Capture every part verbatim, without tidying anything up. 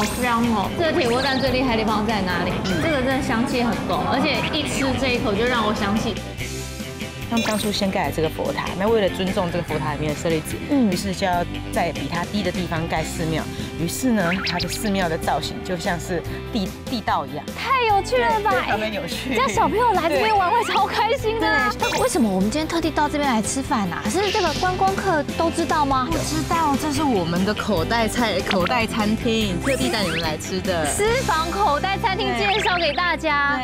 好香哦！这个铁锅蛋最厉害的地方在哪里？这个真的香气很够，而且一吃这一口就让我想起。 他们当初先盖了这个佛塔，那为了尊重这个佛塔里面的舍利子，嗯，于是就要在比它低的地方盖寺庙。于是呢，它的寺庙的造型就像是地地道一样， 太有趣了吧？ 非常的有趣。 这样小朋友来这边玩会超开心的。为什么我们今天特地到这边来吃饭啊？是这个观光客都知道吗？ 不知道，这是我们的口袋菜、口袋餐厅，特地带你们来吃的。 私房口袋餐厅介绍给大家。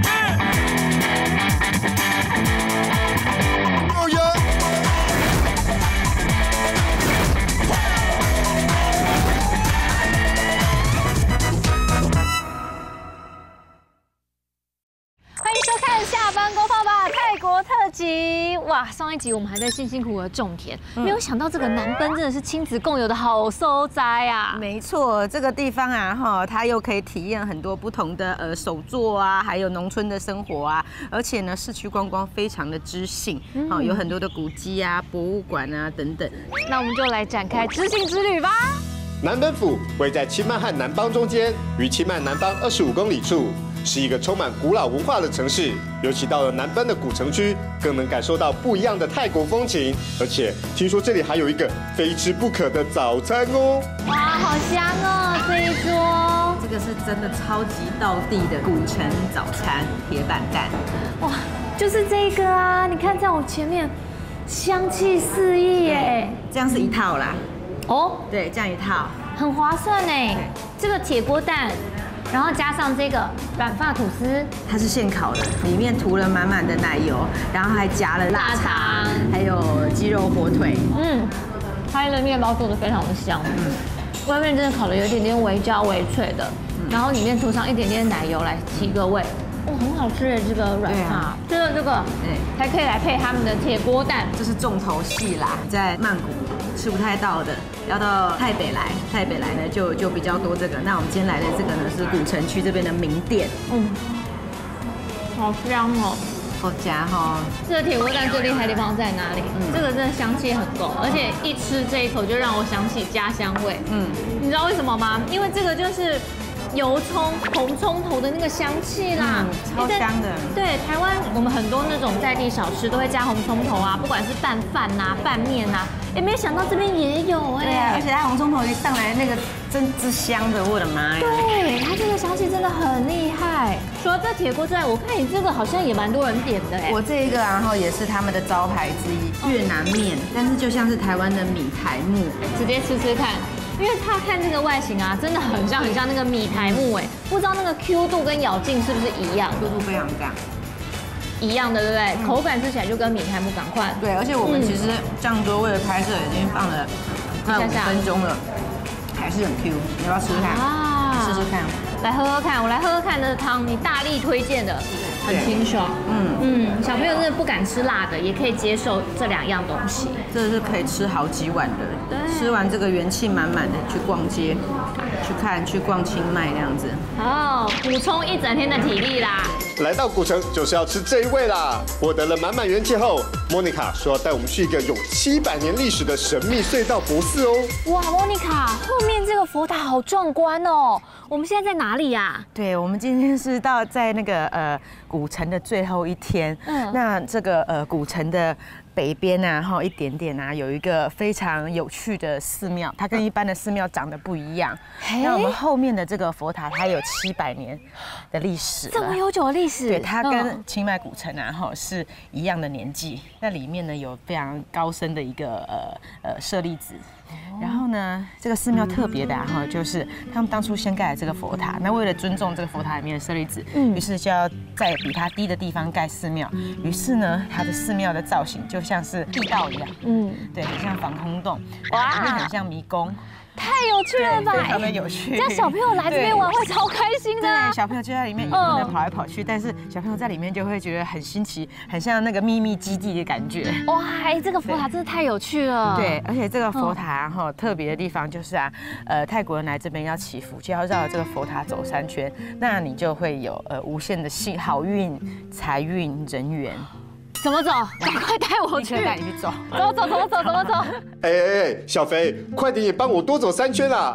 欢迎收看下班公放吧泰国特辑。哇，上一集我们还在辛辛苦苦的种田，没有想到这个南奔真的是亲子共有的好收栽啊！ 没错，这个地方啊，哈，它又可以体验很多不同的呃手作啊，还有农村的生活啊，而且呢，市区观光非常的知性，哦，有很多的古迹啊、博物馆啊等等。 那我们就来展开知性之旅吧。 南奔府位在清迈和南邦中间，于清迈南邦二十五公里处，是一个充满古老文化的城市。尤其到了南奔的古城区，更能感受到不一样的泰国风情。而且听说这里还有一个非吃不可的早餐哦！ 哇，好香哦，这一桌。 这个是真的超级道地的古城早餐铁板蛋。 哇，就是这个啊！你看在我前面，香气四溢耶。 这样是一套啦。 哦， 对，这样一套很划算哎。这个铁锅蛋，然后加上这个软发吐司， 它是现烤的，里面涂了满满的奶油，然后还夹了腊肠，还有鸡肉火腿。嗯，它的面包做的非常的香，嗯，外面真的烤的有一点点微焦微脆的，然后里面涂上一点点奶油来提个味。 哦，很好吃诶，这个软发，这个这个，对，还可以来配他们的铁锅蛋，这是重头戏啦，在曼谷吃不太到的，要到泰北来，泰北来呢就就比较多这个。那我们今天来的这个呢是古城区这边的名店，嗯，好香哦，好夹哈。这个铁锅蛋最厉害的地方在哪里？嗯，这个真的香气很够，而且一吃这一口就让我想起家乡味。嗯，你知道为什么吗？因为这个就是。 油葱、红葱头的那个香气啦，超香的。对，台湾我们很多那种在地小吃都会加红葱头啊，不管是拌饭呐、拌面呐，哎，没有想到这边也有哎。对啊，而且它红葱头一上来，那个真之香的，我的妈呀！对，它这个香气真的很厉害。除了这铁锅之外，我看你这个好像也蛮多人点的哎。我这个然后也是他们的招牌之一，越南面，但是就像是台湾的米苔目，直接吃吃看。 因为它看这个外形啊，真的很像很像那个米苔目哎，不知道那个 Q 度跟咬劲是不是一样 ？Q 度非常大，一样的对不对？嗯、口感吃起来就跟米苔目赶快。对，而且我们其实这样多为了拍摄已经放了快五分钟了，还是很 Q。你要不要吃吃看？啊，试试看。来喝喝看，我来喝喝看这个汤，你大力推荐的，很清爽。嗯嗯，小朋友真的不敢吃辣的，也可以接受这两样东西。这是可以吃好几碗的。对，吃完这个元气满满的去逛街，去看去逛清迈那样子。哦，补充一整天的体力啦。 来到古城就是要吃这一味啦！获得了满满元气后，莫妮卡说要带我们去一个有七百年历史的神秘隧道博寺哦。哇，莫妮卡，后面这个佛塔好壮观哦！我们现在在哪里呀？对，我们今天是到在那个呃古城的最后一天。嗯，那这个呃古城的。 北边啊，哈一点点啊，有一个非常有趣的寺庙，它跟一般的寺庙长得不一样。那我们后面的这个佛塔，它有七百年的历史，这么悠久的历史。对，它跟清迈古城啊，哈是一样的年纪。那里面呢有非常高深的一个呃呃舍利子。 然后呢，这个寺庙特别的哈，就是他们当初先盖了这个佛塔，那为了尊重这个佛塔里面的舍利子，于是就要在比它低的地方盖寺庙。于是呢，它的寺庙的造型就像是地道一样，嗯，对，很像防空洞，哇，也很像迷宫。 太有趣了吧！非常的有趣，这样小朋友来这边玩会超开心的。对，小朋友就在里面一直在跑来跑去，但是小朋友在里面就会觉得很新奇，很像那个秘密基地的感觉。哇，这个佛塔真的太有趣了。对，而且这个佛塔哈特别的地方就是啊，呃，泰国人来这边要祈福，就要绕这个佛塔走三圈，那你就会有呃无限的幸好运、财运、人缘。 怎么走？赶快带我去！带你去走。走走怎么走？怎么走？ 哎哎哎，小肥，快点也帮我多走三圈啦！看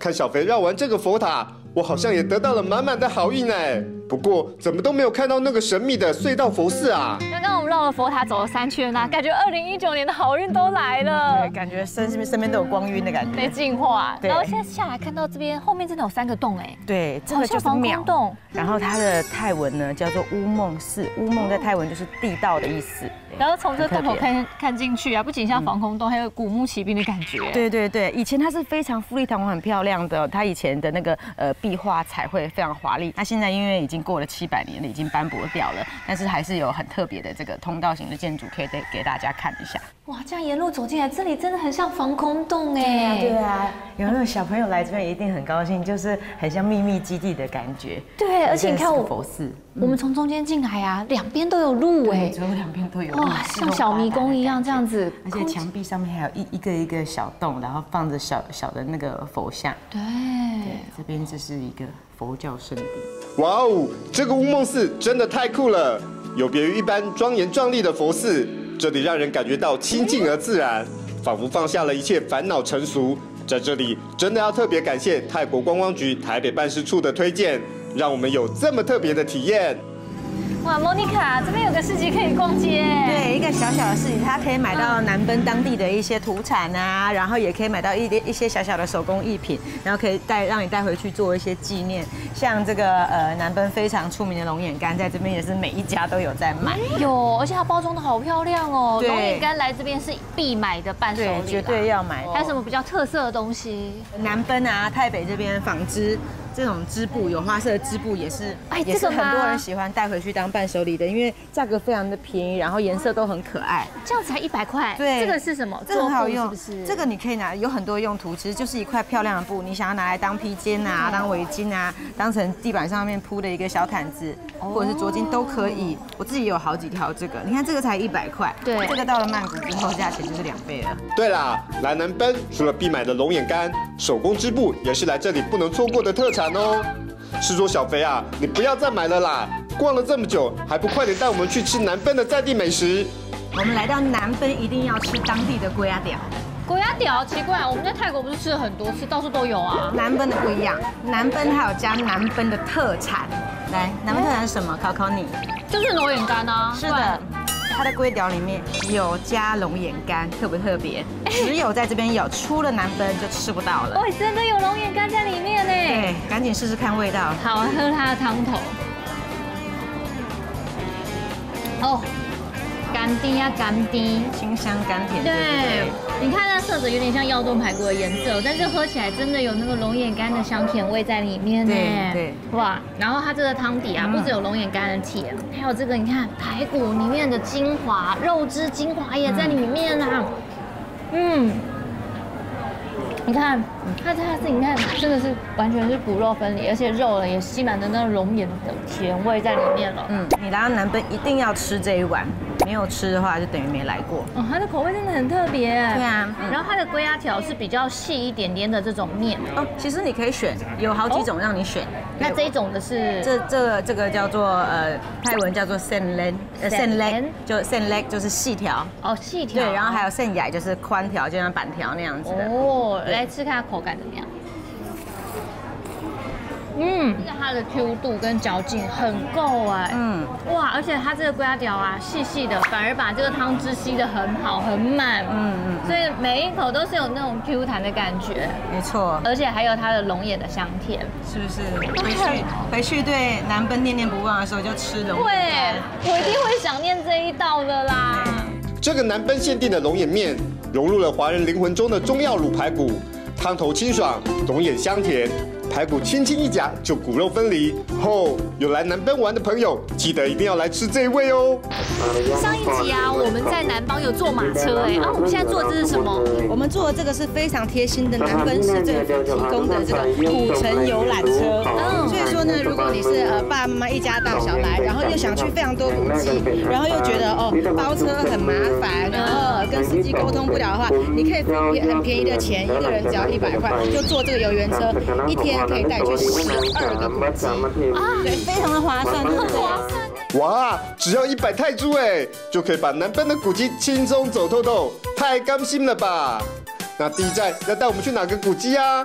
看小肥绕完这个佛塔，我好像也得到了满满的好运哎。不过怎么都没有看到那个神秘的隧道佛寺啊！ 刚刚我们绕了佛塔走了三圈啊，感觉二零一九年的好运都来了。 对，感觉身身边身边都有光晕的感觉， 被净化。 对。 然后现在下来看到这边后面真的有三个洞哎。 对，这个就是庙洞。然后它的泰文呢叫做乌梦寺，乌梦在泰文就是地道的意思。 然后从这洞口看看进去啊，不仅像防空洞，还有古墓奇兵的感觉。 对对对，以前它是非常富丽堂皇、很漂亮的，它以前的那个呃壁画彩绘非常华丽。那现在因为已经过了七百年了，已经斑驳掉了，但是还是有很特别的这个通道型的建筑，可以给给大家看一下。 哇，这样沿路走进来，这里真的很像防空洞哎。 对啊，有没有小朋友来这边一定很高兴，就是很像秘密基地的感觉。 对，而且你看我佛寺， 我们从中间进来啊，两边都有路哎， 左右两边都有路。 哇，像小迷宫一样这样子， 而且墙壁上面还有一一个一个小洞，然后放着小小的那个佛像。 对， 对，这边这是一个佛教圣地。 哇哦，这个乌梦寺真的太酷了！有别于一般庄严壮丽的佛寺，这里让人感觉到清静而自然，仿佛放下了一切烦恼尘俗。在这里，真的要特别感谢泰国观光局台北办事处的推荐，让我们有这么特别的体验。 哇 ，Monica， 这边有个市集可以逛街。 对，一个小小的市集，它可以买到南奔当地的一些土产啊，然后也可以买到一一些小小的手工艺品，然后可以带让你带回去做一些纪念。像这个呃南奔非常出名的龙眼干，在这边也是每一家都有在卖。 有，而且它包装的好漂亮哦。 对， 龙眼干来这边是必买的伴手礼， 对，绝对要买。 还有什么比较特色的东西？ 南奔啊，台北这边纺织。这种织布有花色的织布也是，哎，也是很多人喜欢带回去当伴手礼的，因为价格非常的便宜，然后颜色都很可爱。 这样才一百块。 对， 这个是什么？ 这很好用， 是不是？ 这个你可以拿，有很多用途，其实就是一块漂亮的布，你想要拿来当披肩啊、当围巾啊、当成地板上面铺的一个小毯子，或者是桌巾都可以。我自己也有好几条这个，你看这个才一百块，对，这个到了曼谷之后价钱就是两倍了。 对啦，来南奔除了必买的龙眼干，手工织布也是来这里不能错过的特产哦。是说小肥啊，你不要再买了啦！逛了这么久，还不快点带我们去吃南奔的在地美食？ 我们来到南奔一定要吃当地的龟仔条。 龟仔条奇怪，我们在泰国不是吃了很多次，到处都有啊。 南奔的不一样，南奔它有加南奔的特产。来，南奔特产是什么？考考你。 就是龙眼干啊。 是的。它的龟条里面有加龙眼干，特不特别？只有在这边有，出了南奔就吃不到了。 哦，真的有龙眼干在里面呢。 对，赶紧试试看味道。 好，喝它的汤头。哦，干滴呀干滴， 清香甘甜。 对，你看它色泽有点像药炖排骨的颜色，但是喝起来真的有那个龙眼干的香甜味在里面呢。 对对， 哇！然后它这个汤底啊，不只有龙眼干的甜，还有这个你看排骨里面的精华，肉汁精华也在里面啊。嗯。你看，它它是你看，真的是完全是骨肉分离，而且肉呢也吸满了那个龙眼的甜味在里面了。嗯， 你来到南奔一定要吃这一碗，没有吃的话就等于没来过。 哦，它的口味真的很特别。 对啊， 然后它的龟仔条是比较细一点点的这种面。 哦，其实你可以选，有好几种让你选。 那这一种的是这这这个叫做呃泰文叫做 sen leg， 呃 sen leg 就 sen leg 就是细条。 哦，细条。 对，然后还有 sen 牙就是宽条，就像板条那样子的。 哦。来吃看口感怎么样？嗯，它的 Q 度跟嚼劲很够哎，嗯，哇，而且它这个龟仔条啊，细细的，反而把这个汤汁吸得很好，很满，嗯嗯，所以每一口都是有那种 Q 弹的感觉， 没错， 而且还有它的龙眼的香甜， 是不是？回去回去对南奔念念不忘的时候就吃龙眼。 会，我一定会想念这一道的啦。 这个南奔限定的龙眼面，融入了华人灵魂中的中药卤排骨，汤头清爽，龙眼香甜。排骨轻轻一夹就骨肉分离，吼！有来南奔玩的朋友，记得一定要来吃这一味哦。 上一集啊，我们在南邦有坐马车哎，啊，我们现在坐的这是什么？ 我们坐的这个是非常贴心的南奔市政府提供的这个古城游览车。嗯，所以说呢，如果你是呃爸爸妈妈一家大小来，然后又想去非常多古迹，然后又觉得哦包车很麻烦，然后跟司机沟通不了的话，你可以很便宜的钱，一个人只要一百块，就坐这个游园车，一天可以带去十二个古迹啊，对，非常的划算，很划算。 哇，只要一百泰铢哎，就可以把南奔的古迹轻松走透透，太甘心了吧？那第一站要带我们去哪个古迹啊？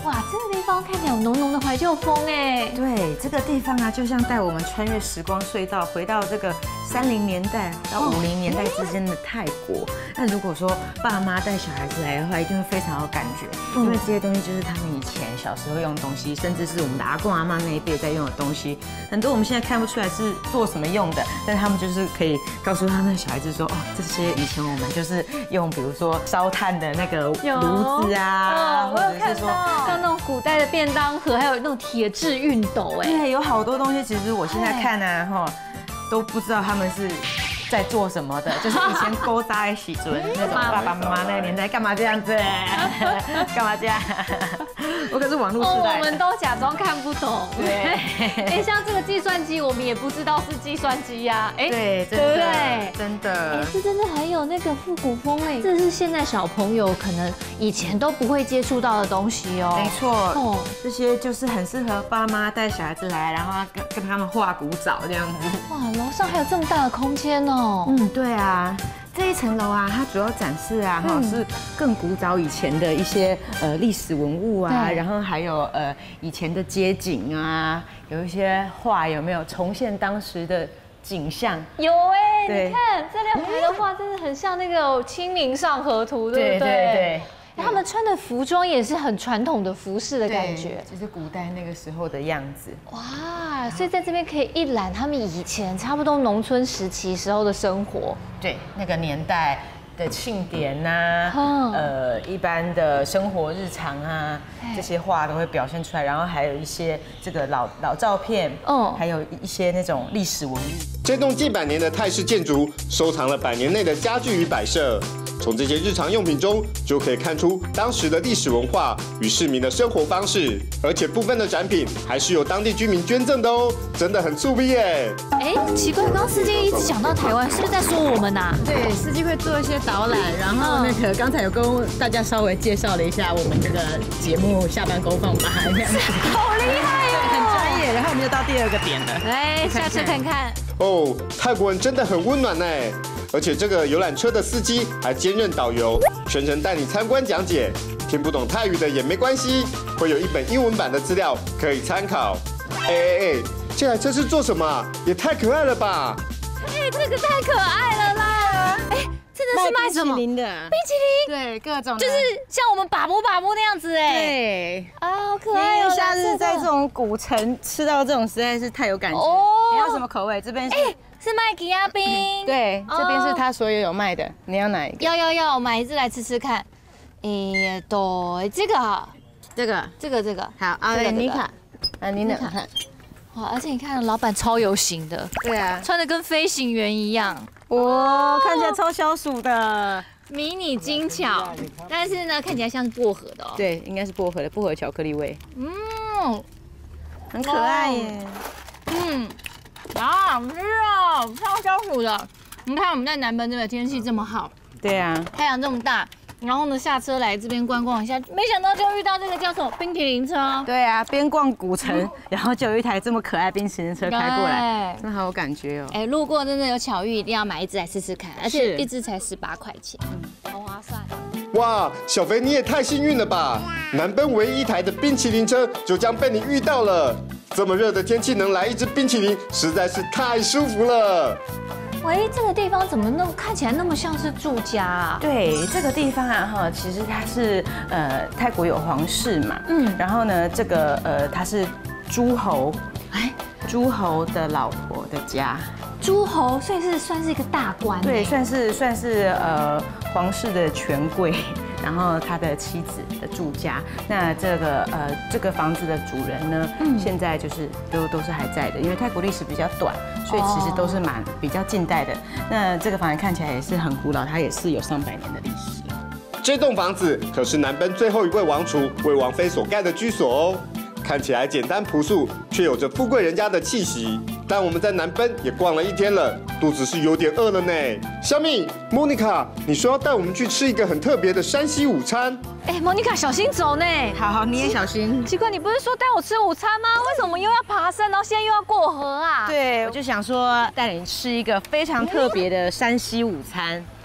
哇，这个地方看起来有浓浓的怀旧风哎。 对，这个地方啊，就像带我们穿越时光隧道，回到这个三零年代到五零年代之间的泰国。那如果说爸妈带小孩子来的话，一定会非常有感觉，因为这些东西就是他们以前小时候用的东西，甚至是我们的阿公阿嬷那一辈在用的东西。很多我们现在看不出来是做什么用的，但他们就是可以告诉他们的小孩子说，哦，这些以前我们就是用，比如说烧炭的那个炉子啊， 或者是说像那种古代的便当盒，还有那种铁质熨斗，哎， 对，有好多东西，其实我现在看啊，哈，都不知道他们是在做什么的，就是以前勾扎的喜尊那种爸爸妈妈那个年代，干嘛这样子？干嘛这样？我可是网络时代， 我们都假装看不懂。 对， 哎，像这个计算机，我们也不知道是计算机呀。 哎，对，对不对？真的， 哎，这真的很有那个复古风哎，这是现在小朋友可能以前都不会接触到的东西哦。 没错，哦，这些就是很适合爸妈带小孩子来，然后跟跟他们画古早这样子。 哇，楼上还有这么大的空间哦。 嗯，对啊。这一层楼啊，它主要展示啊，哈、嗯，是更古早以前的一些呃历史文物啊，然后还有呃以前的街景啊，有一些画有没有重现当时的景象？ 有哎、欸，你看这两排的画，真的很像那个《清明上河图》，对不对？对对对。他们穿的服装也是很传统的服饰的感觉， 就是古代那个时候的样子。 哇，所以在这边可以一览他们以前差不多农村时期时候的生活。 对，那个年代的庆典呐、啊，呃，一般的生活日常啊，这些画都会表现出来。然后还有一些这个老老照片，嗯，还有一些那种历史文物。 这栋近百年的泰式建筑收藏了百年内的家具与摆设。从这些日常用品中，就可以看出当时的历史文化与市民的生活方式，而且部分的展品还是由当地居民捐赠的哦，真的很酷逼耶！ 哎，奇怪，刚刚司机一直讲到台湾，是不是在说我们呐？ 对，司机会做一些导览，然后那个刚才有跟大家稍微介绍了一下我们这个节目下班公放吧，这样子， 好厉害哦， 很专业。然后我们就到第二个点了， 来下车看看。 哦，泰国人真的很温暖呢。而且这个游览车的司机还兼任导游，全程带你参观讲解。听不懂泰语的也没关系，会有一本英文版的资料可以参考。哎哎哎，这台车是做什么？也太可爱了吧！ 哎，这个太可爱了啦！哎，真的是卖什么？ 冰淇淋的。 冰淇淋？ 对，各种。 就是像我们把布把布那样子哎。 对。 啊，好可爱哦！ 夏日在这种古城吃到这种实在是太有感觉。哦。你要什么口味？这边是。 是卖吉亚冰， 对，这边是他所有有卖的，你要哪一个？ 要要要，买一只来吃吃看。哎，对，这个好， 这个， 这个这个， 好，啊，妮卡，啊，你哪看？ 哇，而且你看，老板超有型的， 对啊， 穿的跟飞行员一样， 哇，看起来超消暑的， 迷你精巧，但是呢，看起来像是薄荷的哦。 对，应该是薄荷的，薄荷巧克力味， 嗯， 很可爱耶， 嗯。啊，好吃哦，超消暑的。你看我们在南奔这边天气这么好， 对啊， 太阳这么大，然后呢下车来这边观光一下，没想到就遇到这个叫什么冰淇淋车。 对啊，边逛古城，嗯、然后就有一台这么可爱冰淇淋车开过来，真的好有感觉哦。 哎，路过真的有巧遇，一定要买一只来试试看，而且一只才十八块钱，嗯，好划算。 哇，小肥你也太幸运了吧！南奔唯一一台的冰淇淋车就这样被你遇到了。这么热的天气能来一支冰淇淋，实在是太舒服了。 喂，这个地方怎么那么看起来那么像是住家啊？ 对，这个地方啊哈，其实它是呃泰国有皇室嘛，嗯，然后呢这个呃它是诸侯，哎，诸侯的老婆的家。 诸侯，所以是算是一个大官。 对，算是算是呃皇室的权贵，然后他的妻子的住家。那这个呃这个房子的主人呢，嗯、现在就是都都是还在的，因为泰国历史比较短，所以其实都是蛮比较近代的。那这个房子看起来也是很古老，它也是有上百年的历史。 这栋房子可是南奔最后一位王储为王妃所盖的居所哦。看起来简单朴素，却有着富贵人家的气息。但我们在南奔也逛了一天了，肚子是有点饿了呢。小米、莫妮卡，你说要带我们去吃一个很特别的山西午餐？ 哎，莫妮卡小心走呢。 好好，你也小心。 奇怪，你不是说带我吃午餐吗？为什么又要爬山，然后现在又要过河啊？ 对，我就想说带你吃一个非常特别的山西午餐。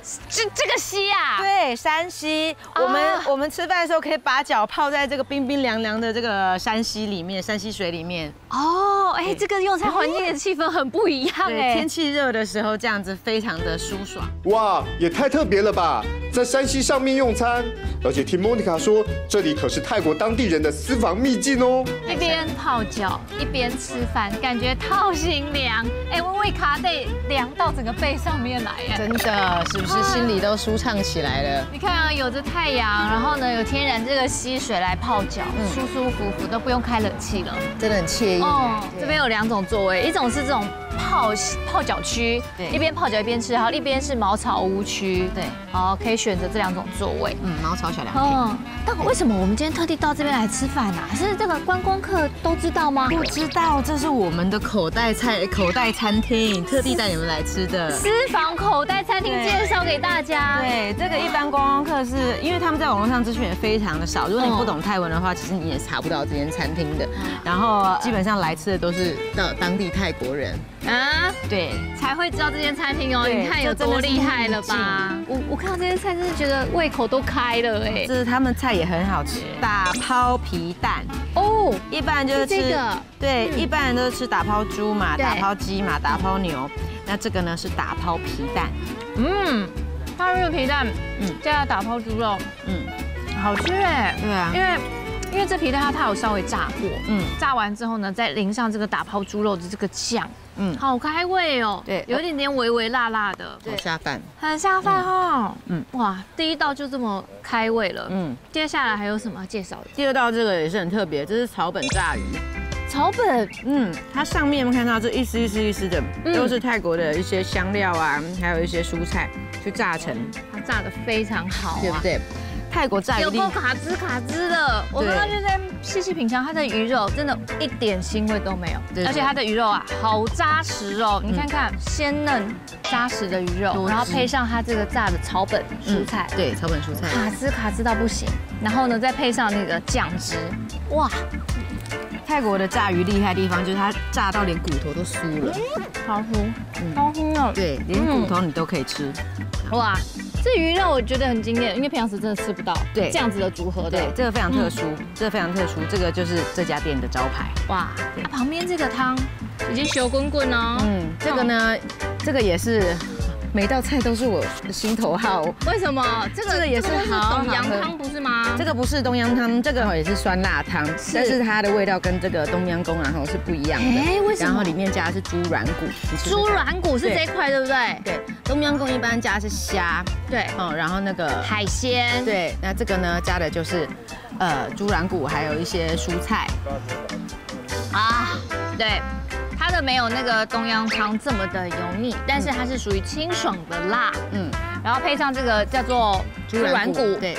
这这个溪啊？ 对，山溪。我们我们吃饭的时候可以把脚泡在这个冰冰凉凉的这个山溪里面，山溪水里面。 哦，哎，这个用餐环境的气氛很不一样哎。 天气热的时候这样子非常的舒爽。 哇，也太特别了吧！在山溪上面用餐，而且听 Monica 说，这里可是泰国当地人的私房秘境哦。 一边泡脚一边吃饭，感觉透心凉。哎，我胃卡得凉到整个背上面来哎。 真的，是不是心里都舒畅起来了？ 你看啊，有着太阳，然后呢有天然这个溪水来泡脚，舒舒服服，都不用开冷气了， 真的很惬意。 哦，这边有两种座位，一种是这种泡泡脚区，一边泡脚一边吃，然后一边是茅草屋区，对，好，可以选择这两种座位。 嗯，茅草小凉亭。嗯， 但为什么我们今天特地到这边来吃饭啊？是这个观光客都知道吗？ 不知道，这是我们的口袋菜口袋餐厅，特地带你们来吃的。 私房口袋餐厅介绍给大家。 对，这个一般观光客是因为他们在网络上资讯也非常的少，如果你不懂泰文的话，其实你也查不到这间餐厅的。然后基本上来吃的都是到当地泰国人。 啊， 对， 才会知道这间餐厅哦。你看有多厉害了吧？我我看到这间菜真的觉得胃口都开了哎。 这是他们菜也很好吃，打抛皮蛋哦，一般就是吃这个，对，一般人都是吃打抛猪嘛，打抛鸡嘛，打抛牛。那这个呢是打抛皮蛋， 嗯，它这个皮蛋，嗯，加打抛猪肉，嗯，好吃哎。对啊，因为。因为这皮蛋它它有稍微炸过，嗯，炸完之后呢，再淋上这个打抛猪肉的这个酱，嗯，好开胃哦，对，有一点点微微辣辣的， 好下饭， 很下饭哈，嗯，哇，第一道就这么开胃了，嗯，接下来还有什么介绍的？ 第二道这个也是很特别，这是草本炸鱼， 草本， 嗯，它上面我们看到这一丝一丝一丝的，都是泰国的一些香料啊，还有一些蔬菜去炸成， 它炸得非常好， 对不对？泰国炸鱼有够卡滋卡滋的，我刚刚就在细细品尝它的鱼肉，真的一点腥味都没有，而且它的鱼肉啊好扎实哦，你看看鲜嫩扎实的鱼肉，然后配上它这个炸的草本蔬菜， 对，草本蔬菜卡滋卡滋到不行，然后呢再配上那个酱汁，哇！ 泰国的炸鱼厉害的地方就是它炸到连骨头都酥了， 好酥，好酥哦， 对，连骨头你都可以吃， 哇！这鱼肉我觉得很惊艳，因为平常时真的吃不到。对，这样子的组合的， 对，这个非常特殊，这个非常特殊，这个就是这家店的招牌。哇， 旁边这个汤已经小滚滚哦。嗯， 这个呢，这个也是。每道菜都是我的心头好。 为什么？这个也是东阳汤不是吗？ 这个不是东阳汤，这个也是酸辣汤，但是它的味道跟这个东阳宫然后是不一样的。哎，为什么？然后里面加的是猪软骨。 猪软骨是这一块对不对？ 对，东阳宫一般加的是虾。对。哦，然后那个海鲜。 对，那这个呢加的就是呃猪软骨，还有一些蔬菜。 啊，对。它的没有那个东阳汤这么的油腻，但是它是属于清爽的辣，嗯，然后配上这个叫做猪软骨，对，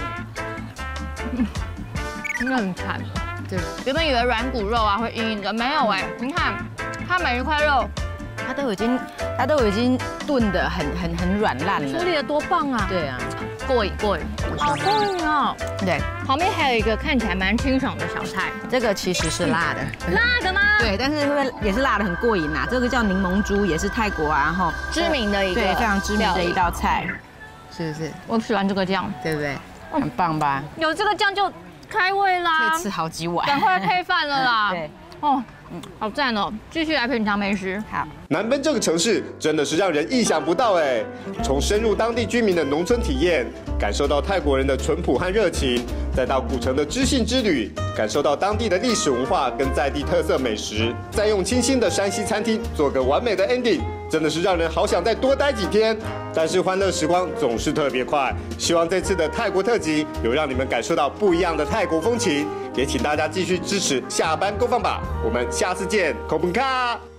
真的很弹，对，原本以为软骨肉啊会硬硬的，没有哎，你看它每一块肉， 它都已经它都已经炖得很很很软烂了， 处理得多棒啊， 对啊， 过瘾过瘾，好过瘾哦，对，旁边还有一个看起来蛮清爽的小菜， 这个其实是辣的， 辣的吗？ 对，但是会也是辣的很过瘾呐。这个叫柠檬猪，也是泰国啊，然后知名的一个， 对，非常知名的一道菜，是不是？ 我喜欢这个酱， 对不对？很棒吧？ 有这个酱就开胃啦， 可以吃好几碗， 赶快配饭了啦。对，哦。嗯，好赞哦！继续来品尝美食。好， 南奔这个城市真的是让人意想不到哎！从深入当地居民的农村体验，感受到泰国人的淳朴和热情，再到古城的知性之旅，感受到当地的历史文化跟在地特色美食，再用清新的山西餐厅做个完美的 ending， 真的是让人好想再多待几天。但是欢乐时光总是特别快，希望这次的泰国特辑有让你们感受到不一样的泰国风情，也请大家继续支持下班购放吧。我们下次见，口本卡。